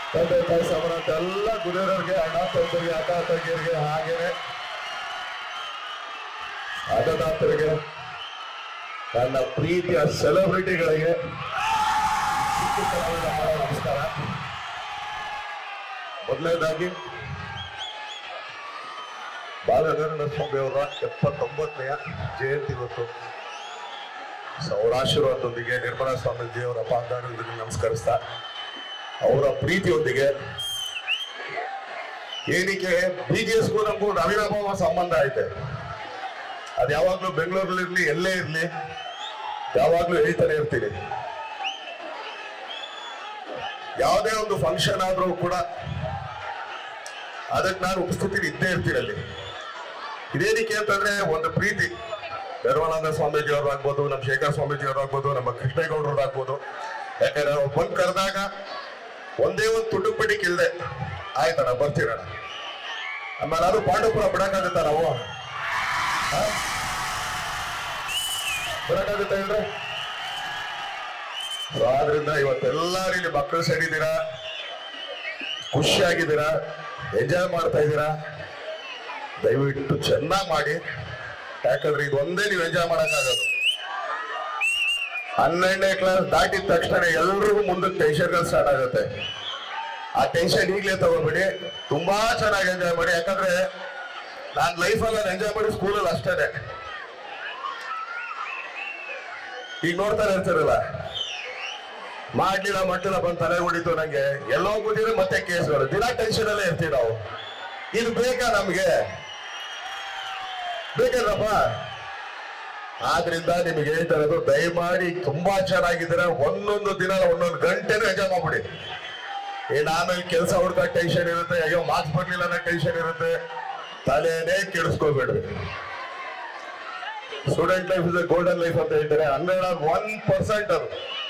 ತಂದೆ ತಾಯಿ ಸಮಾನತೆ ಎಲ್ಲ ಗುರುವರಿಗೆ, ಅಣ್ಣ ತಮ್ಮರಿಗೆ, ಅಕ್ಕ ತಂಗಿಯರಿಗೆ, ಹಾಗೇನೆ ಅನ್ನದಾತರಿಗೆ, ನನ್ನ ಪ್ರೀತಿಯ ಸೆಲೆಬ್ರಿಟಿಗಳಿಗೆ ನಮಸ್ಕಾರ. ಮೊದಲನೇದಾಗಿ ಬಾಲಗಂಗಾಧರ ಸ್ವಾಮಿ ಅವರ 79ನೇ ಜಯಂತಿ ಇವತ್ತು. ಅವರ ಆಶೀರ್ವಾದದೊಂದಿಗೆ ನಿರ್ಮಲಾ ಸ್ವಾಮೀಜಿ ಅವರ ಪಾದಾರವಿಂದಕ್ಕೆ ನಮಸ್ಕರಿಸ್ತಾ, ಅವರ ಪ್ರೀತಿಯೊಂದಿಗೆ ಏನಕ್ಕೆ BGSಗೂ ನಮಗೂ ಅವಿನಾಭಾವ ಸಂಬಂಧ ಐತೆ. ಅದು ಯಾವಾಗ್ಲೂ ಬೆಂಗಳೂರಲ್ಲಿ ಎಲ್ಲೇ ಇರ್ಲಿ, ಯಾವಾಗ್ಲೂ ಹೇಳ್ತಾನೆ ಇರ್ತೀನಿ. ಯಾವುದೇ ಒಂದು ಫಂಕ್ಷನ್ ಆದ್ರೂ ಕೂಡ ಅದಕ್ಕೆ ನಾನು ಉಪಸ್ಥಿತಿ ಇದ್ದೇ ಇರ್ತೀನಿ ಅಲ್ಲಿ. ಇದೇನಕ್ಕೆ ಅಂತಂದ್ರೆ ಒಂದು ಪ್ರೀತಿ. ನಿರ್ಮಲಾನಂದ ಸ್ವಾಮೀಜಿ ಅವ್ರಾಗ್ಬೋದು, ನಮ್ಮ ಶೇಖರ್ ಸ್ವಾಮೀಜಿ ಅವ್ರಾಗ್ಬೋದು, ನಮ್ಮ ಕೃಷ್ಣೇಗೌಡರಾಗ್ಬೋದು. ಯಾಕಂದ್ರೆ ಅವ್ರು ಬಂದು ಕರೆದಾಗ ಒಂದೇ ಒಂದು ತುಡುಪಡಿಕೆ ಇಲ್ಲದೆ ಆಯ್ತಣ್ಣ ಬರ್ತೀರಣ್ಣ, ಆಮೇಲೆ ಅದು ಪಾಂಡವಪುರ ಬಿಡಕ್ಕಾಗುತ್ತಾ ನಾವು? ಬರಕ್ಕಾಗುತ್ತಾ ಇಲ್ರಿ? ಆದ್ರಿಂದ ಇವತ್ತೆಲ್ಲರೂ ಇಲ್ಲಿ ಮಕ್ಕಳು ಸೇರಿದ್ದೀರಾ, ಖುಷಿಯಾಗಿದ್ದೀರಾ, ಎಂಜಾಯ್ ಮಾಡ್ತಾ ಇದ್ದೀರಾ. ದಯವಿಟ್ಟು ಚೆನ್ನಾಗಿ ಮಾಡಿ, ಯಾಕಂದ್ರೆ ಇದು ಒಂದೇ ನೀವು ಎಂಜಾಯ್ ಮಾಡಕ್ಕಾಗೋದು. 12ನೇ ಕ್ಲಾಸ್ ದಾಟಿದ ತಕ್ಷಣ ಎಲ್ರಿಗೂ ಮುಂದಕ್ಕೆ ಟೆನ್ಷನ್ಗಳು ಸ್ಟಾರ್ಟ್ ಆಗುತ್ತೆ. ಆ ಟೆನ್ಷನ್ ಈಗಲೇ ತಗೋಬೇಡಿ, ತುಂಬಾ ಚೆನ್ನಾಗಿ ಎಂಜಾಯ್ ಮಾಡಿ. ಯಾಕಂದ್ರೆ ನಾನು ಲೈಫಲ್ಲಿ ಎಂಜಾಯ್ ಮಾಡಿ ಸ್ಕೂಲಲ್ಲಿ ಅಷ್ಟೇನೆ. ಈಗ ನೋಡ್ತಾ ಇರ್ತಿರಲ್ಲ, ಮಾಡ್ಲಿಲ್ಲ ಮಟ್ಟಿಲ್ಲ ಬಂದು ತಲೆ ಹೊಡಿತು, ನಂಗೆ ಎಲ್ಲೋ ಕೂತಿದ್ರೆ ಮತ್ತೆ ಕೇಸ್ಗಳು, ದಿನ ಟೆನ್ಷನ್ ಅಲ್ಲೇ ಇರ್ತೀವಿ ನಾವು. ಇದು ಬೇಕಾ ನಮ್ಗೆ? ಬೇಕಲ್ಲಪ್ಪ. ಆದ್ರಿಂದ ನಿಮ್ಗೆ ಹೇಳ್ತಾ ಇರೋದು, ದಯಮಾಡಿ ತುಂಬಾ ಚೆನ್ನಾಗಿದ್ದೀರ, ಒಂದೊಂದು ದಿನ ಒಂದೊಂದು ಗಂಟೆನೂ ಎಂಜಾಯ್ ಮಾಡ್ಬಿಡಿ. ಏನ್ ಆಮೇಲೆ ಕೆಲಸ ಹುಡ್ಕ ಟೆನ್ಷನ್ ಇರುತ್ತೆ, ಅಯ್ಯೋ ಮಾರ್ಕ್ಸ್ ಬರ್ಲಿಲ್ಲ ಅನ್ನೋ ಟೆನ್ಷನ್ ಇರುತ್ತೆ, ತಲೆನೇ ಕೆಡಿಸ್ಕೋಬೇಡ್ರಿ. Student life is golden life ಅಂತ ಹೇಳ್ತಾರೆ. 101% ಅದು.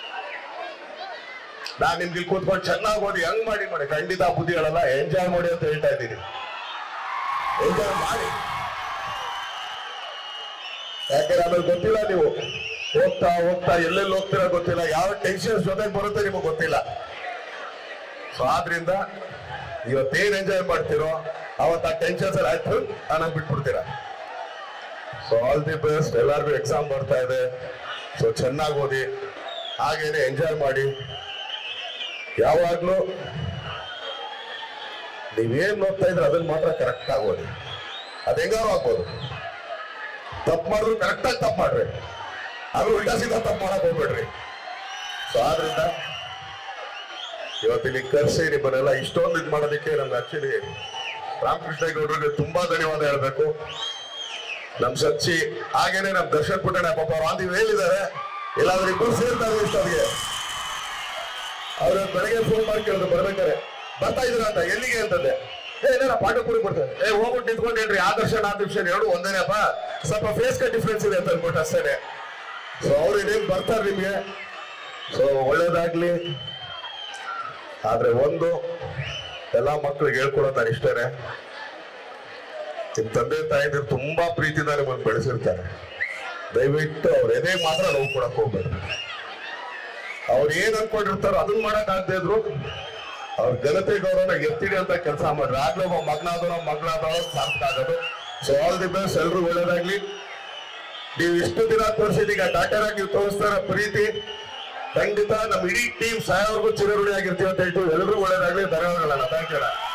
ನಾನ್ ನಿಮ್ಗೆ ಇಲ್ಲಿ ಕೂತ್ಕೊಂಡು ಚೆನ್ನಾಗಿ ಓದಿ ಹೆಂಗ್ ಮಾಡಿ ಖಂಡಿತ ಬುದ್ಧಿ ಹೇಳಲ್ಲ, ಎಂಜಾಯ್ ಮಾಡಿ ಅಂತ ಹೇಳ್ತಾ ಇದ್ದೀನಿ. ಎಂಜಾಯ್ ಮಾಡಿ. ಯಾಕಂದ್ರೆ ಆಮೇಲೆ ಗೊತ್ತಿಲ್ಲ, ನೀವು ಹೋಗ್ತಾ ಹೋಗ್ತಾ ಎಲ್ಲೆಲ್ಲಿ ಹೋಗ್ತೀರಾ ಗೊತ್ತಿಲ್ಲ, ಯಾವ ಟೆನ್ಷನ್ ಜೊತೆಗೆ ಬರುತ್ತೆ ನಿಮಗೆ ಗೊತ್ತಿಲ್ಲ. ಸೊ ಆದ್ರಿಂದ ಇವತ್ತೇನ್ ಎಂಜಾಯ್ ಮಾಡ್ತಿರೋ ಅವತ್ತು ಆ ಟೆನ್ಷನ್ಸ್ ಎಲ್ಲ ಆಯ್ತು ಅನ್ನೋದು ಬಿಟ್ಬಿಡ್ತೀರಾ. So all the best. ಎಲ್ಲರಿಗೂ ಎಕ್ಸಾಮ್ ಬರ್ತಾ ಇದೆ, ಸೊ ಚೆನ್ನಾಗಿ ಓದಿ, ಹಾಗೇನೆ ಎಂಜಾಯ್ ಮಾಡಿ. ಯಾವಾಗ್ಲೂ ನೀವೇನ್ ಓದ್ತಾ ಇದ್ರೆ ಅದನ್ನ ಮಾತ್ರ ಕರೆಕ್ಟ್ ಆಗಿ ಓದಿ. ಅದ್ ಹೆಂಗಾರು ಆಗ್ಬೋದು. ತಪ್ಪು ಮಾಡಿದ್ರು ಕರೆಕ್ಟಾಗಿ ತಪ್ಪು ಮಾಡ್ರಿ, ಅದು ಉಲ್ಟಾ ಸೀದಾ ತಪ್ಪು ಮಾಡಕ್ ಹೋಗ್ಬೇಡ್ರಿ. ಸೊ ಆದ್ರಿಂದ ಇವತ್ತಿಲ್ಲಿ ಕರ್ಸಿ ನಿಮ್ಮನ್ನೆಲ್ಲ ಇಷ್ಟೊಂದು ಇದು ಮಾಡೋದಕ್ಕೆ ನಮ್ಗೆ ಆಕ್ಚುಲಿ ರಾಮಕೃಷ್ಣೇಗೌಡರಿಗೆ ತುಂಬಾ ಧನ್ಯವಾದ ಹೇಳ್ಬೇಕು. ನಮ್ ಸಚ್ಚಿ ಹಾಗೇನೆ ನಮ್ ದರ್ಶನ್ ಪುಟ್ಟಣ್ಣ, ಪಾಪ ಅವ್ರು ಆಂದಿ ಹೇಳಿದ್ದಾರೆ, ಎಲ್ಲಾದ್ರೂ ಇಬ್ಬರು ಸೇರ್ತಾರೆ ಇಷ್ಟೊಂದಿಗೆ. ಅವ್ರ ಬೆಳಗ್ಗೆ ಫೋನ್ ಮಾಡಿ ಕೇಳಿದ್ರು ಬರ್ಬೇಕಾರೆ, ಬರ್ತಾ ಇದ್ರ ಅಂತ, ಎಲ್ಲಿಗೆ ಅಂತಂದೆ. ಏನಾರ ಪಾಂಡವಪುರಿಗೆ ಬರ್ತಾರೆ. ಹೋಗ್ಬಿಟ್ಟು ನಿಂತ್ಕೊಂಡೇನ್ರಿ, ಆದರ್ಶನ್ ಆದರ್ಶನ್ ಎರಡು ಒಂದೇನಪ್ಪ, ಸ್ವಲ್ಪ ಫೇಸ್ ಕ ಡಿಫ್ರೆನ್ಸ್ ಇದೆ ಅಂತ ಅನ್ಬಿಟ್ಟು ಅಷ್ಟೇನೆ. ಸೊ ಅವ್ರು ಇನ್ನೇನ್ ಬರ್ತಾರೆ ನಿಮ್ಗೆ. ಸೊ ಒಳ್ಳೇದಾಗ್ಲಿ. ಆದ್ರೆ ಒಂದು ಎಲ್ಲಾ ಮಕ್ಳಿಗೆ ಹೇಳ್ಕೊಡೋದು ನಾನು ಇಷ್ಟೇನೆ, ನಿಮ್ ತಂದೆ ತಾಯಿದ್ರು ತುಂಬಾ ಪ್ರೀತಿಯಿಂದ ನಿಮ್ಮನ್ನು ಬೆಳೆಸಿರ್ತಾರೆ. ದಯವಿಟ್ಟು ಅವ್ರ ಎದೆ ಮಾತ್ರ ನೋವು ಕೊಡಕ್ ಹೋಗ್ಬೇಡಿ. ಅವ್ರು ಏನ್ ಅನ್ಕೊಂಡಿರ್ತಾರೋ ಅದನ್ನ ಮಾಡಕ್ ಆಗದೆ ಇದ್ರು ಅವ್ರ ಘನತೆ ಗೌರವನ ಎತ್ತಿಡಿ ಅಂತ ಕೆಲಸ ಮಾಡ್ರಿ. ಆಗ್ಲೇ ಒಬ್ಬ ಮಗಳಾದವ ಸಾರ್ಥಕ ಆಗೋದು. So all the best. ಎಲ್ರು ಒಳ್ಳೇದಾಗ್ಲಿ. ನೀವು ಇಷ್ಟು ದಿನ ತೋರಿಸಿದೀಗ ಡಾಕ್ಟರ್ ನೀವು ತೋರಿಸ್ತಾರ ಪ್ರೀತಿ, ಖಂಡಿತ ನಮ್ಮ ಇಡೀ ಟೀಮ್ ಸಾಯೋವರೆಗೂ ಚಿರಋಣಿ ಆಗಿರ್ತೀವಿ ಅಂತ ಹೇಳ್ತೀವಿ. ಎಲ್ರು ಒಳ್ಳೇದಾಗ್ಲಿ. ಧನ್ಯವಾದಗಳನ್ನ. Thank you.